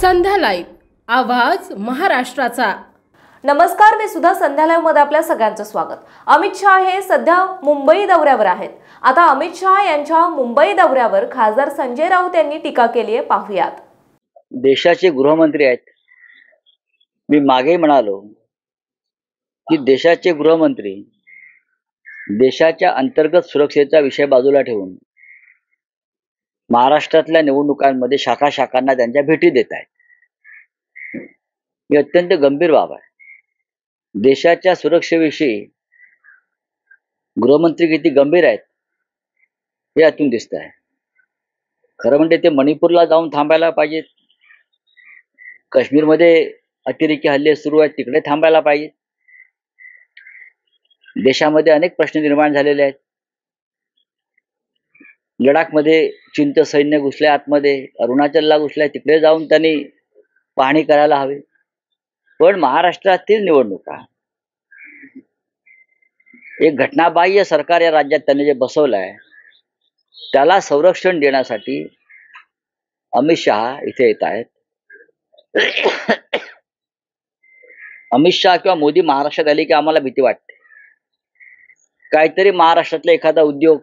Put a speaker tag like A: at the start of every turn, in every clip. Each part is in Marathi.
A: संध्या लाईव्ह, आवाज महाराष्ट्राचा।
B: नमस्कार, मी सुद्धा संध्या लाईव्ह मध्ये आपल्या सगळ्यांचं स्वागत। अमित शहा हे सध्या मुंबई दौऱ्यावर आहेत। आता अमित शहा यांच्या मुंबई दौऱ्यावर खासदार संजय राऊत यांनी टीका केली आहे, पाहूयात।
C: देशाचे गृहमंत्री आहेत। मी मागे म्हणालो की देशाचे गृहमंत्री देशाच्या अंतर्गत सुरक्षेचा विषय बाजूला ठेवून महाराष्ट्रातल्या निवडणुकांमध्ये शाखांना त्यांच्या भेटी देत आहेत। ही अत्यंत गंभीर बाब आहे। देशाच्या सुरक्षेविषयी गृहमंत्री किती गंभीर आहेत हे यातून दिसत आहे। खरं म्हणजे ते मणिपूरला जाऊन थांबायला पाहिजेत, काश्मीरमध्ये अतिरेकी हल्ले सुरू आहेत तिकडे थांबायला पाहिजे। देशामध्ये अनेक प्रश्न निर्माण झालेले आहेत। लडाखमध्ये चीनचं सैन्य घुसलंय आतमध्ये, अरुणाचलला घुसलंय, तिकडे जाऊन त्यांनी पाहणी करायला हवी। पण महाराष्ट्रातील निवडणुका, एक घटनाबाह्य सरकार या राज्यात त्यांनी जे बसवलंय त्याला संरक्षण देण्यासाठी अमित शहा इथे येत आहेत। अमित शहा किंवा मोदी महाराष्ट्रात आले की आम्हाला भीती वाटते। काहीतरी महाराष्ट्रातला एखादा उद्योग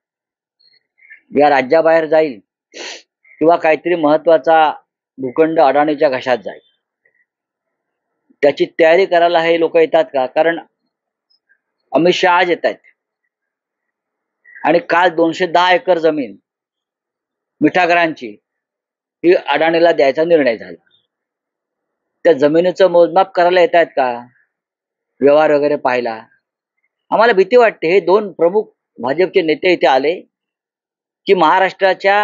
C: या राज्याबाहेर जाईल किंवा काहीतरी महत्वाचा भूखंड अडाणीच्या घशात जाईल, त्याची तयारी करायला हे लोक येतात का? कारण अमित शहा आज येत आहेत आणि काल 210 एकर जमीन मिठागरांची ही अडाणीला द्यायचा निर्णय झाला। त्या जमिनीचं मोजमाप करायला येत आहेत का? व्यवहार वगैरे पाहिला? आम्हाला भीती वाटते। हे दोन प्रमुख भाजपचे नेते इथे आले की महाराष्ट्राच्या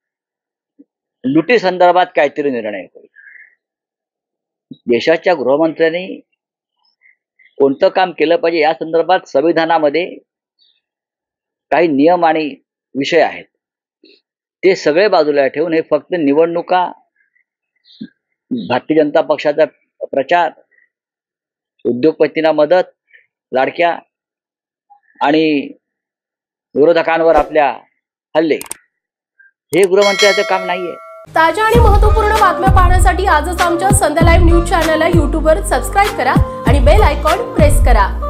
C: लुटी संदर्भात काहीतरी निर्णय होईल। देशाच्या गृहमंत्र्यांनी कोणतं काम केलं पाहिजे या संदर्भात संविधानामध्ये काही नियम आणि विषय आहेत, ते सगळे बाजूला ठेवून हे फक्त निवडणुका, भारतीय जनता पक्षाचा प्रचार, उद्योगपतींना मदत, लाडक्या आणि विरोधकांवर आपल्या हल्ले, हे गृहमंत्र्यांचं काम नाहीये।
A: ताज्या आणि महत्त्वपूर्ण बातम्या पाहण्यासाठी आजच आमच्या संध्या लाईव्ह न्यूज चॅनलला YouTube वर सबस्क्राइब करा आणि बेल आयकॉन प्रेस करा।